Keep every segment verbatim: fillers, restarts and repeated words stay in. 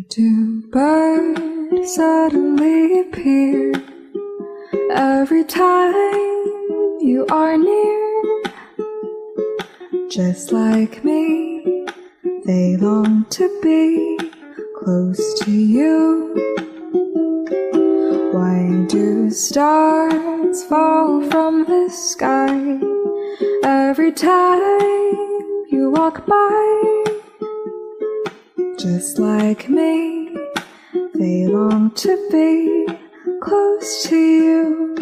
do birds suddenly appear every time you are near? Just like me, they long to be close to you. Why do stars fall from the sky every time you walk by? Just like me, they long to be close to you.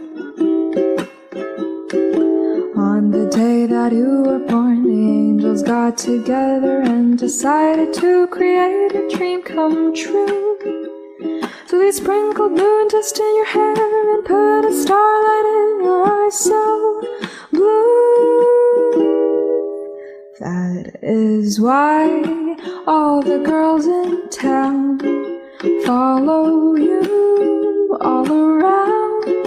On the day that you were born, the angels got together and decided to create a dream come true. So they sprinkled moon dust in your hair and put a starlight in your eyes so blue. That is why all the girls in town follow you all around.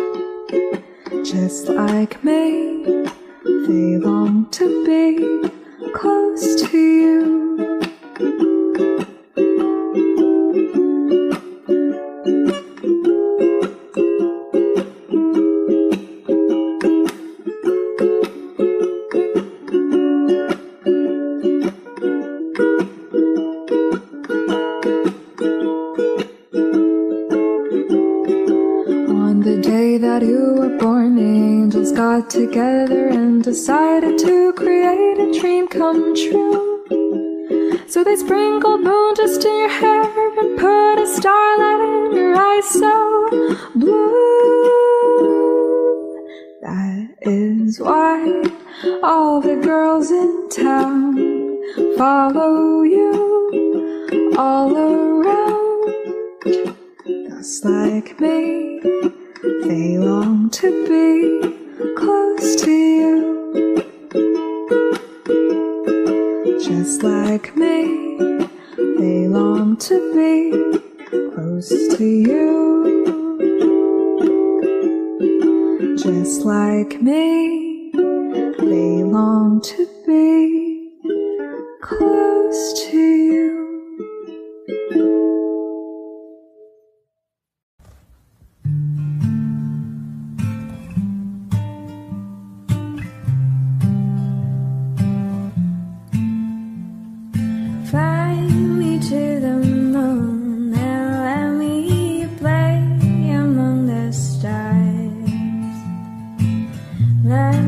Just like me, they long to be close to you. That you were born, the angels got together and decided to create a dream come true. So they sprinkled moon dust in your hair and put a starlight in your eyes so blue. That is why all the girls in town follow you all around. Just like me, they long to be close to you. Just like me, they long to be close to you. Just like me, they long to be close to you. Let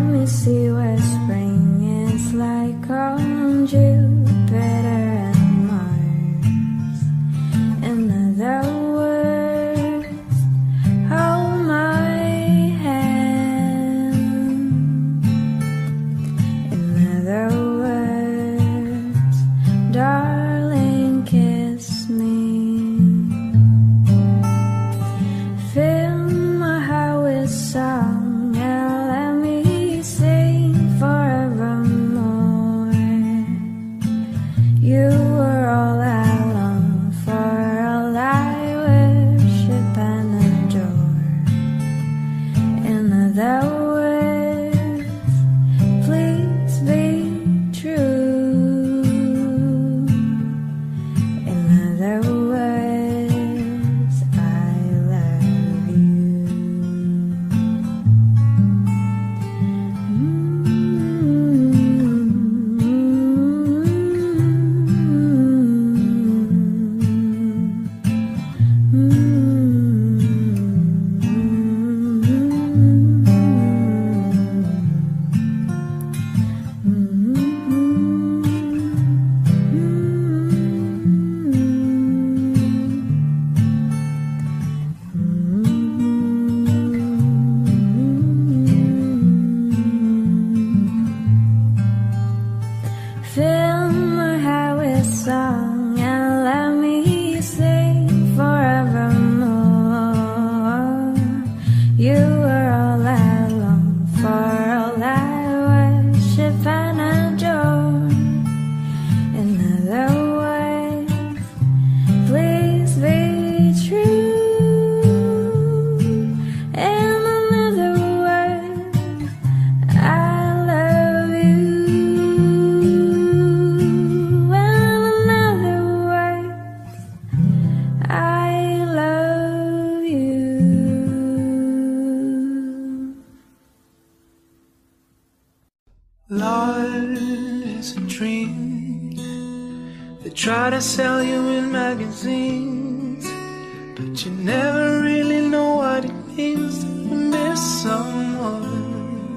try to sell you in magazines, but you never really know what it means to miss someone.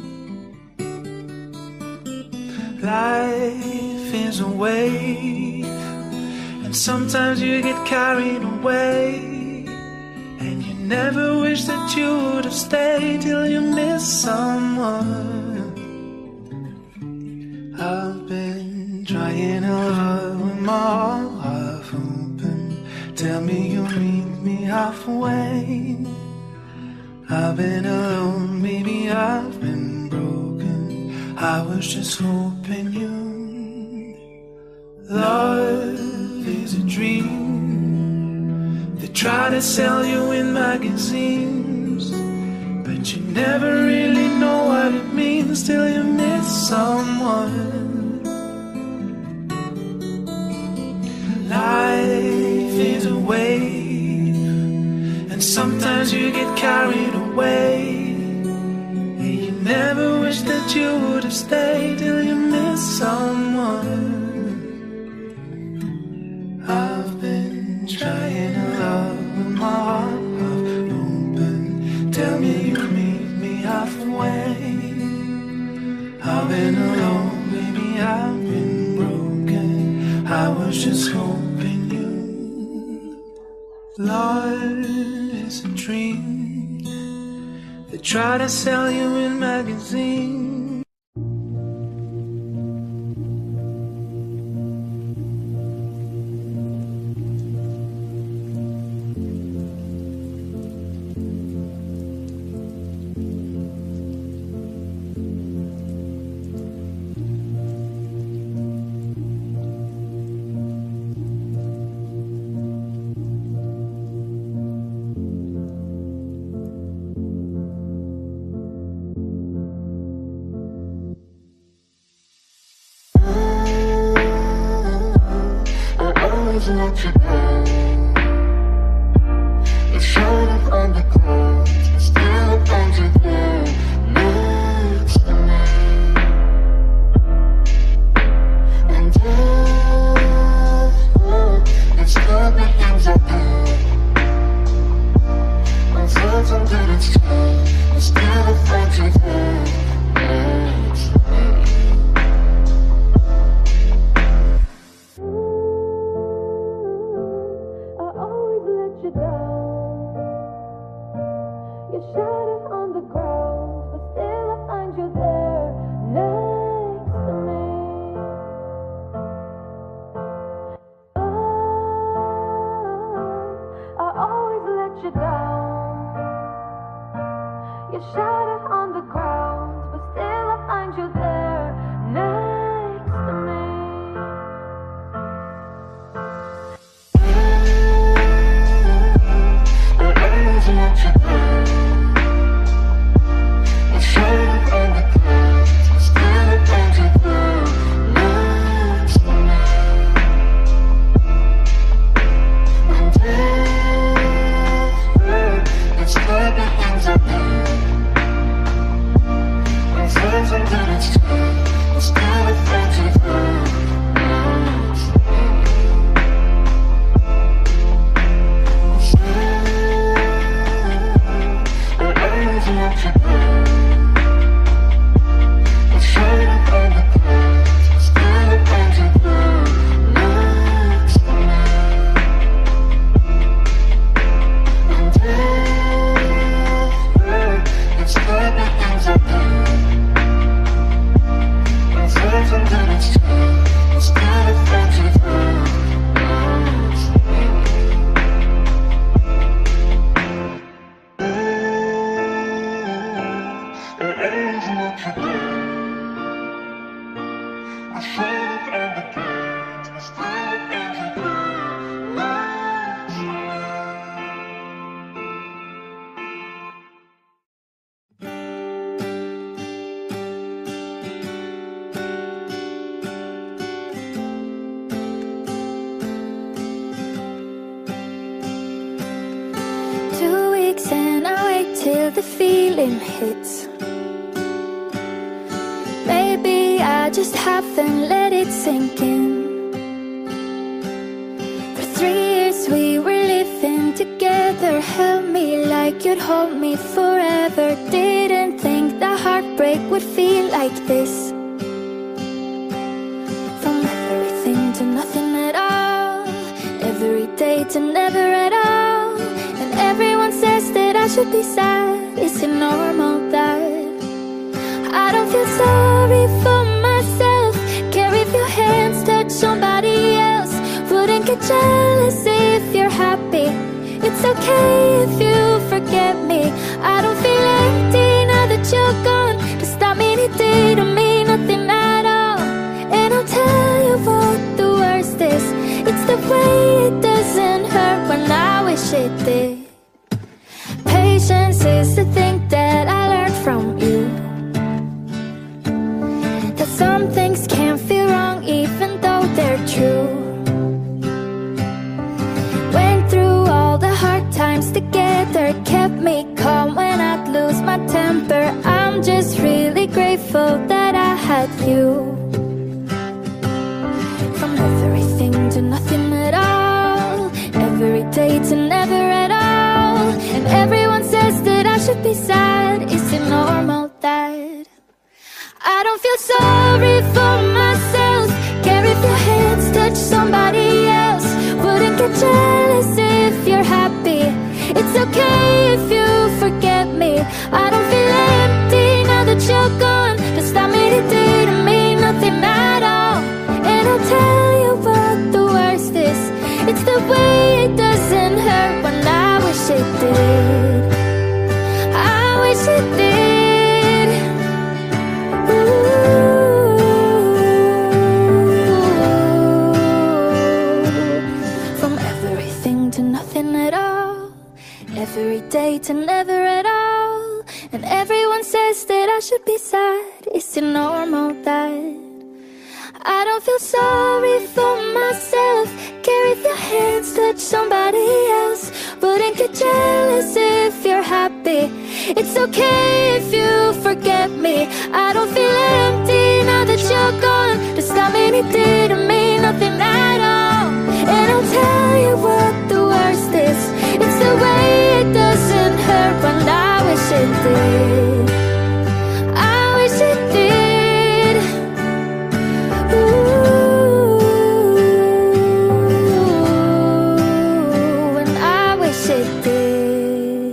Life is a wave, and sometimes you get carried away, and you never wish that you would have stayed till you miss someone. I've been trying to love with my heart half open. Tell me you'll meet me halfway. I've been alone, maybe I've been broken. I was just hoping you. Love is a dream. They try to sell you in magazines, but you never really know what it means till you miss someone. Life is a wave, and sometimes you get carried away, and you never wish that you would have stayed till you miss someone. I've been trying to love with my heart open. Tell me you'll meet me halfway. I've been alone, maybe I've been broken. I was just hoping you. Love is a dream. They try to sell you in magazines. Let you go. It showed up on the clouds, but still I found you there next to me. And yeah, it still begins up here. Uncertain that it's true, but still I found you there next to me. You shattered on the ground, but still I find you there next to me. I always let you go. You shattered on the ground, but still I find you there next to me. And yeah, it's like it ends up here. Something that it's true, but still I found you there next to me. I always let you go. You showed up on the clouds, but still I found you there next to me. And yeah, it's like it ends up here. Something that it's true, but still I found you there next to me. I always let you go. I showed up on the gates, but still I found you there next to me. And I wait till the feeling hits. Maybe I just haven't let it sink in. like you'd hold me forever. Didn't think that heartbreak would feel like this. From everything to nothing at all, every day to never at all. And everyone says that I should be sad. Is it normal that I don't feel sorry for myself? Care if your hands touch somebody else. Wouldn't get jealous if you're happy. It's okay if you forget me. I don't feel empty now that you're gone. Does that mean it didn't mean nothing at all? And I'll tell you what the worst is. It's the way it doesn't hurt when I wish it did. Patience is the thing that I learned from you. That some things can't feel wrong even though they're true. Went through all the hard times together, kept me calm when I'd lose my temper. I'm just really grateful that I had you. From everything to nothing at all, every day to never at all. And everyone says that I should be sad. Is it normal that I don't feel sorry for myself? Care if your hands touch somebody else. Wouldn't get jealous if you're happy. It's okay if you forget me. I don't feel empty now that you're gone. Does that mean it didn't mean nothing at all? And I'll tell you what the worst is. It's the way it doesn't hurt when I wish it did. I wish it did. From everything to nothing at all, every day to never at all. And everyone says that I should be sad. Is it normal that I don't feel sorry for myself? Care if your hands touch somebody else. Wouldn't get jealous if you're happy. It's okay if you forget me. I don't feel empty now that you're gone. Does that mean it didn't mean nothing at all? And I'll tell you what the worst is. It's the way it doesn't hurt when I wish it did. I wish it did. Ooh, and I wish it did.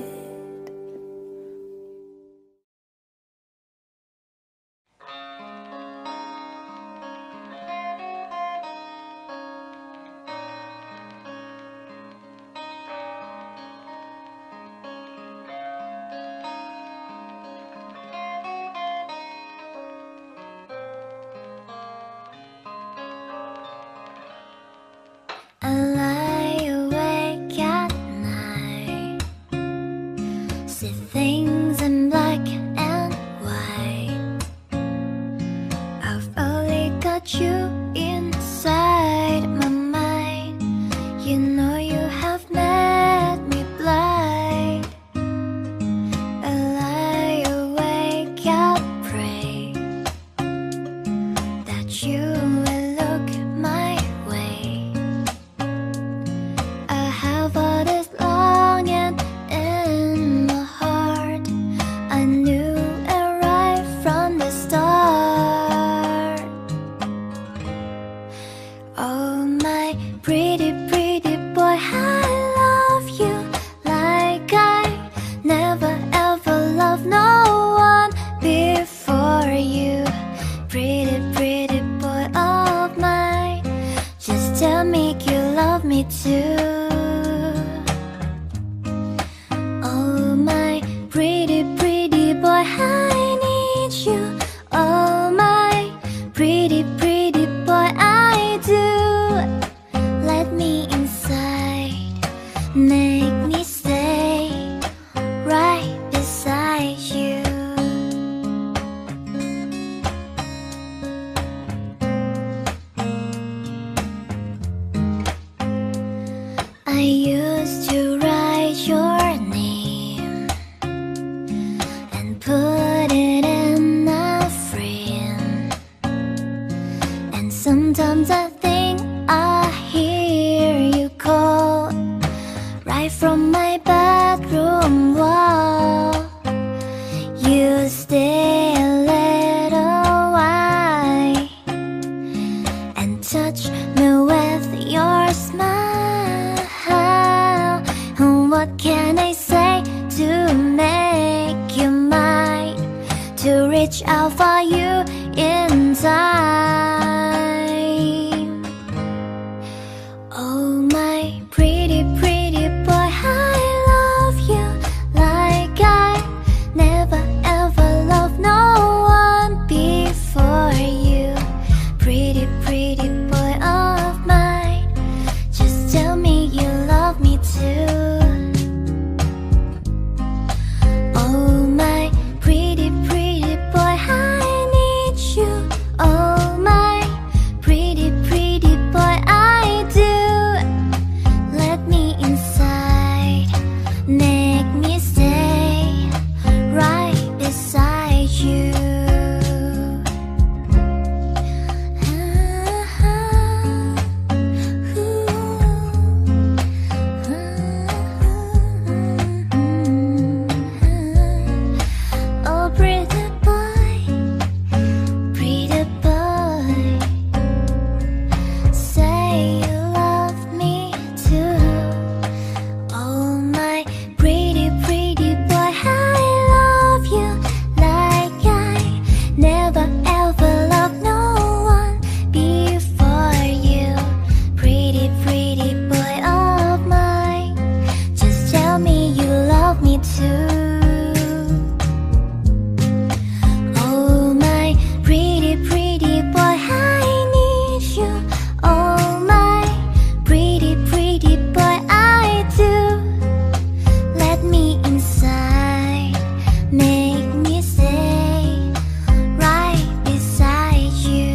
I lie awake at night, see things in black and white. I've only got you inside my mind. You know you have made me blind. I lie awake and pray that you will look my way. I have all this longing in my heart. I knew it right from the start. Oh my pretty, pretty boy, I love you like I never ever loved no one before you. Pretty, pretty boy of mine, just tell me you love me too. Oh my pretty, pretty boy, I need you. Oh my pretty, pretty boy, I do. Let me inside, make me stay right beside you. I used to write your name and put it in a frame. And sometimes I think I hear you call right from my bedroom wall. reach out for you in time. Oh my pretty, pretty boy, I love you like I never ever loved no one before you. Pretty, pretty boy of mine, just tell me you love me too. Oh my pretty, pretty boy, I need you. Oh my pretty, pretty boy, I do. Let me inside, make me stay right beside you. Oh pretty boy, pretty boy, say you love me too. Oh my pretty, pretty boy, I love you like I never ever loved no one before you. Pretty, pretty boy of mine, just tell me you love me too. Oh my pretty, pretty boy, I need you. Oh my pretty, pretty boy, I do. Let me inside, make me stay right beside you.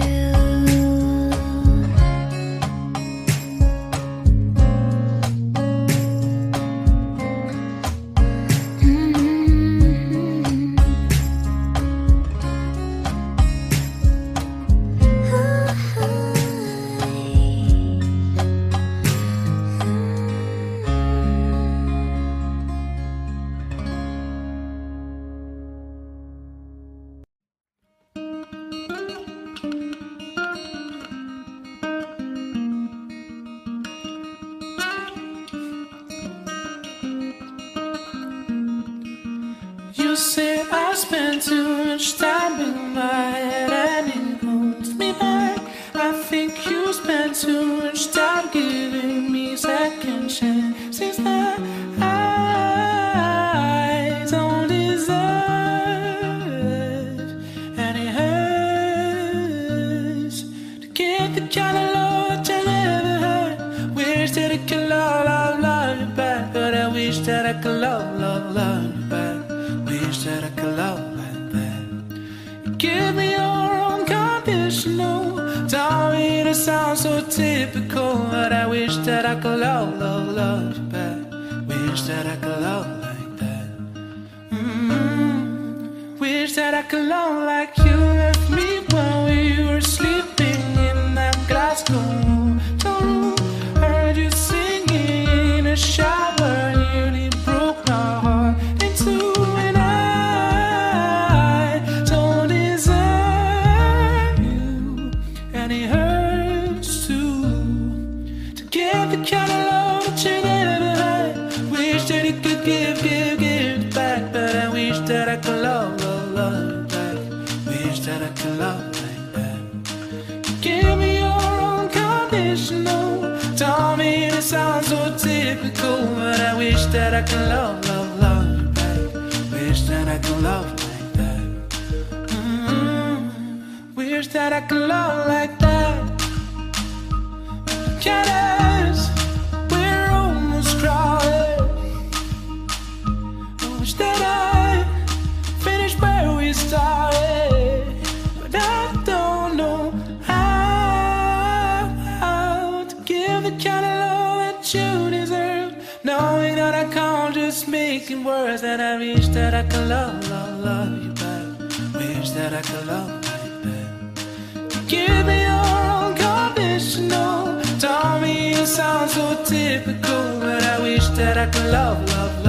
You say I spend too much time in my head and it holds me back. I think you spend too much time giving me second chances that I don't deserve. And it hurts to get the kind of love that you never had. Wish that I could love, love, love you back, but I wish that I could love, love, love you back. Wish that I could love like that. You give me your unconditional. Don't mean to sound so typical, but I wish that I could love, love, love you back. Wish that I could love like that. Mm-hmm. Wish that I could love like you left me when we were sleeping in that Glasgow room. Heard you singing in a shower, nearly broke my heart in two. And I don't deserve you, and it hurts too, to get the kind of love that you never had. Wish that you could give, give, give it back, but I wish that I could love, love, love you back. Wish that I could love like that. You give me your unconditional. Don't mean to sound so typical, but I wish that I could love, love, love you back. Wish that I could love like that. Mm-hmm. Wish that I could love like that. Candace, we're almost crowded. I wish that I finished where we started, but I don't know how, how to give the kind of love that you deserve. Knowing that I can't just make it worse, and I wish that I could love, love, love you back. Wish that I could love like that. Give me your unconditional. Tell me it sounds so typical, but I wish that I could love, love, love